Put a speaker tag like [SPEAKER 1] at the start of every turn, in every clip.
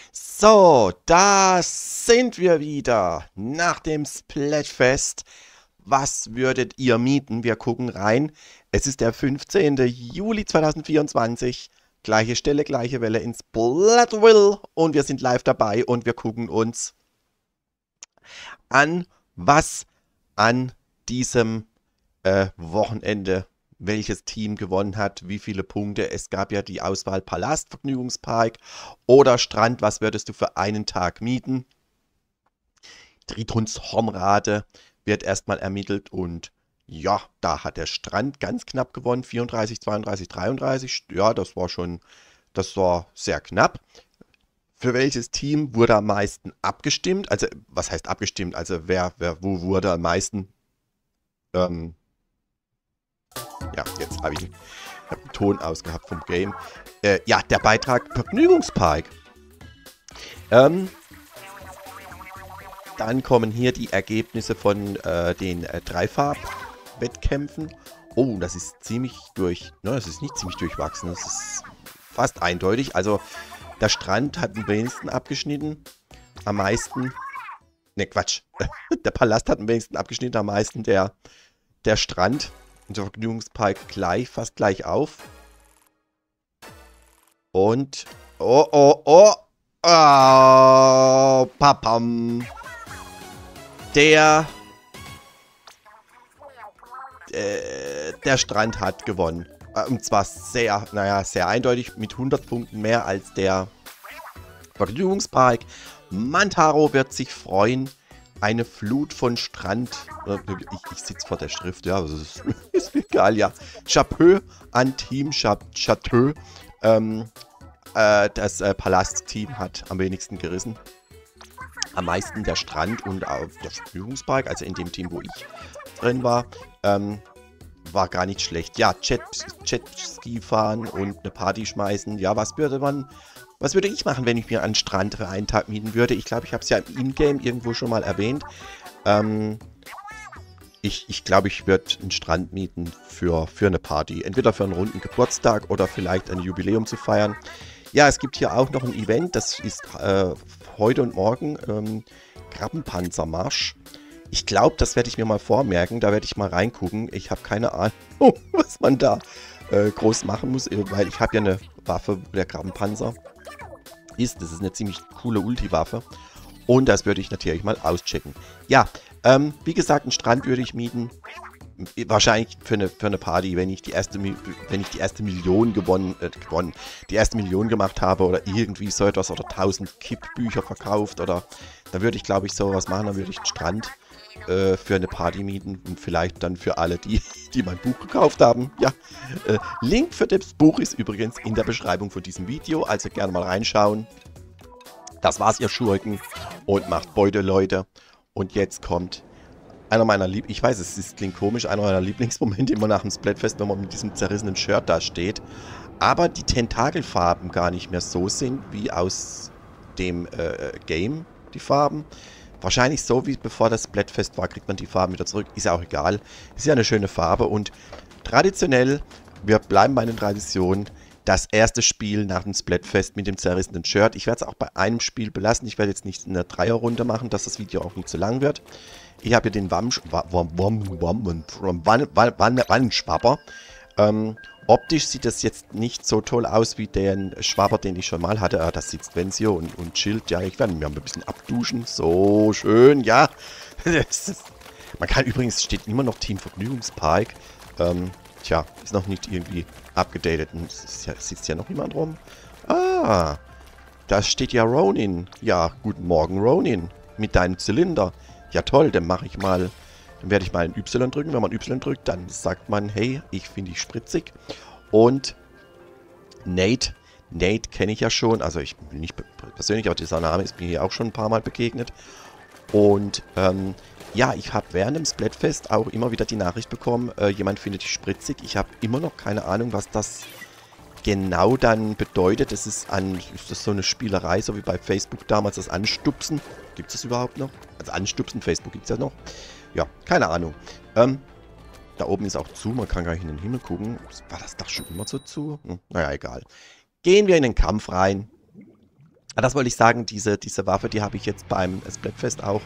[SPEAKER 1] So, da sind wir wieder nach dem Splatfest. Was würdet ihr mieten? Wir gucken rein. Es ist der 15. Juli 2024. Gleiche Stelle, gleiche Welle in Splatwell. Und wir sind live dabei und wir gucken uns an, was an diesem Wochenende welches Team gewonnen hat, wie viele Punkte. Es gab ja die Auswahl Palast, Vergnügungspark oder Strand. Was würdest du für einen Tag mieten? Tritons Hornrate wird erstmal ermittelt und ja, da hat der Strand ganz knapp gewonnen. 34, 32, 33. Ja, das war sehr knapp. Für welches Team wurde am meisten abgestimmt? Also, was heißt abgestimmt? Also, wo wurde am meisten ähm, ja, jetzt habe ich hab den Ton ausgehabt vom Game. Ja, der Beitrag Vergnügungspark. Ähm, Dann kommen hier die Ergebnisse von den Dreifarbwettkämpfen. Oh, das ist ziemlich das ist nicht ziemlich durchwachsen. Das ist fast eindeutig. Also, der Strand hat am wenigsten abgeschnitten. Am meisten. Ne, Quatsch. Der Palast hat am wenigsten abgeschnitten. Am meisten der Strand. Und der Vergnügungspark fast gleich auf. Und. Oh, oh, oh. Oh, papam. Der Strand hat gewonnen. Und zwar sehr eindeutig mit 100 Punkten mehr als der Vergnügungspark. Mantaro wird sich freuen. Eine Flut von Strand. Ich sitze vor der Schrift, ja, das ist egal, ja. Chapeau an Team Chateau. Das Palast-Team hat am wenigsten gerissen. Am meisten der Strand und auch der Vergnügungspark, also in dem Team, wo ich drin war, war gar nicht schlecht. Ja, Jetski fahren und eine Party schmeißen. Ja, was würde ich machen, wenn ich mir einen Strand für einen Tag mieten würde? Ich glaube, ich habe es ja im Ingame irgendwo schon mal erwähnt. Ich glaube, ich würde einen Strand mieten für eine Party. Entweder für einen runden Geburtstag oder vielleicht ein Jubiläum zu feiern. Ja, es gibt hier auch noch ein Event. Das ist heute und morgen. Krabbenpanzermarsch. Ich glaube, das werde ich mir mal vormerken. Da werde ich mal reingucken. Ich habe keine Ahnung, was man da groß machen muss. Weil ich habe ja eine Waffe, der Krabbenpanzer ist. Das ist eine ziemlich coole Ulti-Waffe. Und das würde ich natürlich mal auschecken. Ja, wie gesagt, einen Strand würde ich mieten. Wahrscheinlich für eine Party, wenn ich die erste Million die erste Million gemacht habe oder irgendwie so etwas oder 1000 Kipp-Bücher verkauft oder dann würde ich, glaube ich, sowas machen. Dann würde ich einen Strand für eine Party mieten und vielleicht dann für alle, die mein Buch gekauft haben. Ja, Link für das Buch ist übrigens in der Beschreibung von diesem Video, also gerne mal reinschauen. Das war's, ihr Schurken, und macht Beute, Leute. Und jetzt kommt einer meiner ich weiß, klingt komisch, einer meiner Lieblingsmomente immer nach dem Splatfest, wenn man mit diesem zerrissenen Shirt da steht. Aber die Tentakelfarben gar nicht mehr so sind wie aus dem Game, die Farben. Wahrscheinlich so wie bevor das Splatfest war, kriegt man die Farben wieder zurück. Ist ja auch egal. Ist ja eine schöne Farbe und traditionell, wir bleiben bei den Traditionen, das erste Spiel nach dem Splatfest mit dem zerrissenen Shirt. Ich werde es auch bei einem Spiel belassen. Ich werde jetzt nicht in einer Dreierrunde machen, dass das Video auch nicht zu lang wird. Ich habe hier den Wannenschwapper. Optisch sieht das jetzt nicht so toll aus wie den Schwapper, den ich schon mal hatte. Das sitzt Venzio und chillt. Ja, ich werde mir ein bisschen abduschen. So schön, ja. Man kann übrigens, steht immer noch Team Vergnügungspark. Tja, ist noch nicht irgendwie abgedatet. Sitzt ja noch jemand rum? Ah, da steht ja Ronin. Ja, guten Morgen, Ronin. Mit deinem Zylinder. Ja toll, dann werde ich mal ein Y drücken. Wenn man Y drückt, dann sagt man, hey, ich finde dich spritzig. Und Nate kenne ich ja schon. Also ich bin nicht persönlich, aber dieser Name ist mir hier auch schon ein paar Mal begegnet. Und ja, ich habe während dem Splatfest auch immer wieder die Nachricht bekommen, jemand findet dich spritzig. Ich habe immer noch keine Ahnung, was das genau dann bedeutet. Ist das so eine Spielerei, so wie bei Facebook damals das Anstupsen? Gibt es das überhaupt noch? Also Anstupsen, Facebook gibt es ja noch. Ja, keine Ahnung. Da oben ist auch zu, man kann gar nicht in den Himmel gucken. War das Dach schon immer so zu? Naja, egal. Gehen wir in den Kampf rein. Das wollte ich sagen, diese Waffe, die habe ich jetzt beim Splatfest auch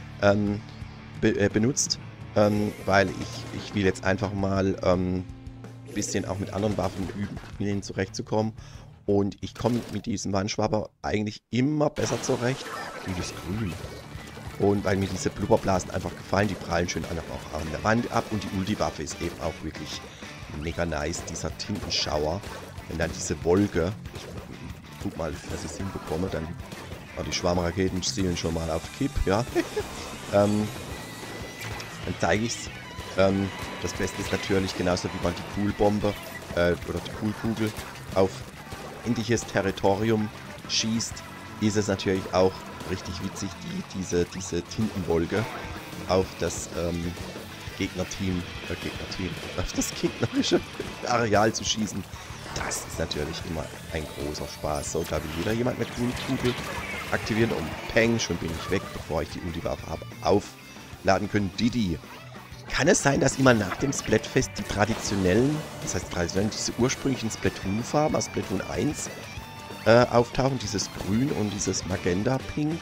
[SPEAKER 1] benutzt, weil ich will jetzt einfach mal ein bisschen auch mit anderen Waffen üben, mit ihnen zurechtzukommen. Und ich komme mit diesem Wandschwapper eigentlich immer besser zurecht. Dieses Grün. Und weil mir diese Blubberblasen einfach gefallen, die prallen schön auch an der Wand ab. Und die Ulti-Waffe ist eben auch wirklich mega nice, dieser Tintenschauer. Wenn dann diese Wolke, ich guck mal, dass ich es hinbekomme, dann die Schwarmraketen zielen schon mal auf Kipp, ja. Dann zeige ich es. Das Beste ist natürlich, genauso wie man die Poolbombe oder die Poolkugel auf endliches Territorium schießt, ist es natürlich auch richtig witzig, diese Tintenwolke auf das Gegnerteam, auf das gegnerische Areal zu schießen. Das ist natürlich immer ein großer Spaß. So, da will wieder jemand mit Poolkugel aktivieren. Und Peng, schon bin ich weg, bevor ich die Ulti-Waffe habe aufladen können. Didi. Kann es sein, dass immer nach dem Splatfest die traditionellen, das heißt traditionell diese ursprünglichen Splatoon-Farben aus Splatoon 1 auftauchen? Dieses Grün und dieses Magenta-Pink?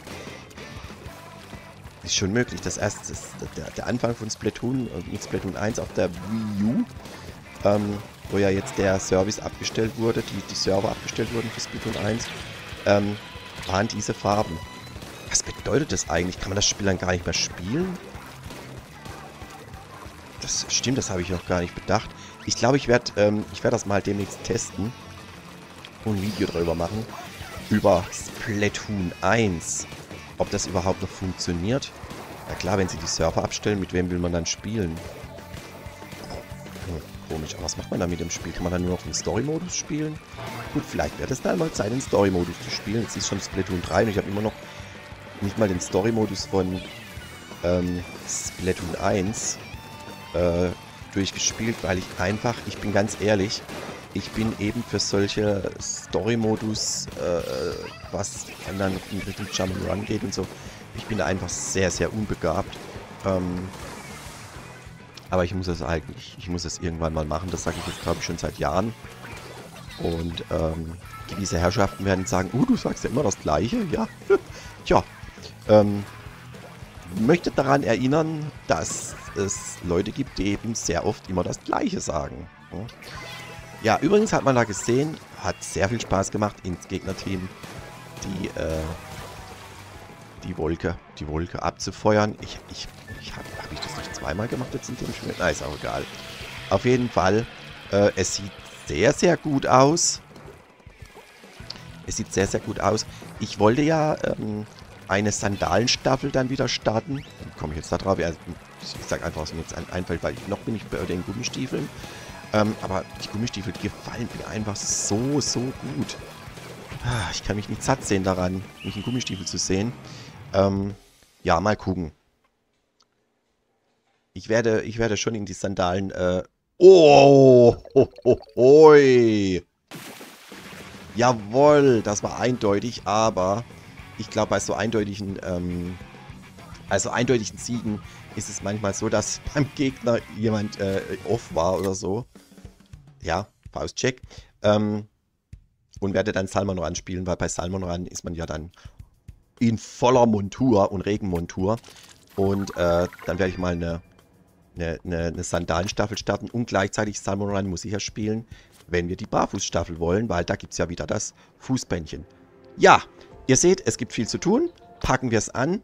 [SPEAKER 1] Ist schon möglich. Das erste ist der Anfang von Splatoon und Splatoon 1 auf der Wii U, wo ja jetzt der Service abgestellt wurde, die Server abgestellt wurden für Splatoon 1, waren diese Farben. Was bedeutet das eigentlich? Kann man das Spiel dann gar nicht mehr spielen? Das stimmt, das habe ich noch gar nicht bedacht. Ich glaube, ich werd das mal demnächst testen und ein Video darüber machen. Über Splatoon 1. Ob das überhaupt noch funktioniert. Na klar, wenn sie die Server abstellen, mit wem will man dann spielen? Komisch, aber was macht man da mit dem Spiel? Kann man dann nur noch den Story-Modus spielen? Gut, vielleicht wird es dann mal Zeit, den Story-Modus zu spielen. Jetzt ist schon Splatoon 3 und ich habe immer noch nicht mal den Story-Modus von Splatoon 1 durchgespielt, weil ich bin ganz ehrlich, ich bin eben für solche Story-Modus, was dann in Richtung Jump'n'Run geht und so, ich bin da einfach sehr, sehr unbegabt. Aber ich muss es irgendwann mal machen, das sage ich jetzt, glaube ich, schon seit Jahren. Und gewisse Herrschaften werden sagen, du sagst ja immer das Gleiche, ja. Tja, möchte daran erinnern, dass es Leute gibt, die eben sehr oft immer das Gleiche sagen. Ja, übrigens hat man da gesehen, hat sehr viel Spaß gemacht ins Gegnerteam, die Wolke abzufeuern. Hab ich das nicht zweimal gemacht jetzt in dem Spiel? Na, ist auch egal. Auf jeden Fall, es sieht sehr, sehr gut aus. Ich wollte ja eine Sandalenstaffel dann wieder starten. Dann komme ich jetzt da drauf. Ja, ich sage einfach, was mir jetzt einfällt, weil noch bin ich bei den Gummistiefeln. Aber die Gummistiefel gefallen mir einfach so gut. Ich kann mich nicht satt sehen daran, mich in Gummistiefel zu sehen. Ja, mal gucken. Ich werde schon in die Sandalen... Jawohl, das war eindeutig, aber ich glaube, bei so eindeutigen Siegen ist es manchmal so, dass beim Gegner jemand off war oder so. Ja, Faustcheck. Und werde dann Salmon Run spielen, weil bei Salmon Run ist man ja dann in voller Montur und Regenmontur. Und dann werde ich mal eine Sandalenstaffel starten und gleichzeitig Salmon Run muss ich ja spielen, wenn wir die Barfußstaffel wollen, weil da gibt es ja wieder das Fußbändchen. Ja, ihr seht, es gibt viel zu tun. Packen wir es an.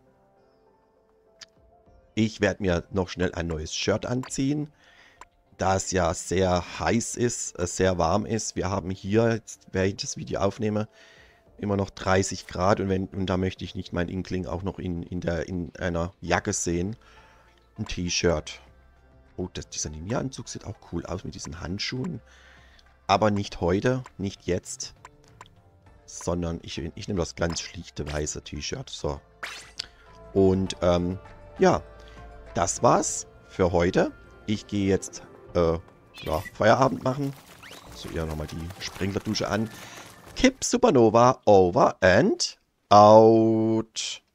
[SPEAKER 1] Ich werde mir noch schnell ein neues Shirt anziehen, da es ja sehr heiß ist, sehr warm ist. Wir haben hier, jetzt, während ich das Video aufnehme, immer noch 30 Grad und da möchte ich nicht mein Inkling auch noch in einer Jacke sehen. Ein T-Shirt. Oh, dieser Ninja-Anzug sieht auch cool aus mit diesen Handschuhen. Aber nicht heute, nicht jetzt, sondern ich nehme das ganz schlichte weiße T-Shirt. So. Und ja, das war's für heute. Ich gehe jetzt ja, Feierabend machen. So, ihr nochmal die Sprinklerdusche an. Kipp Supernova over and out.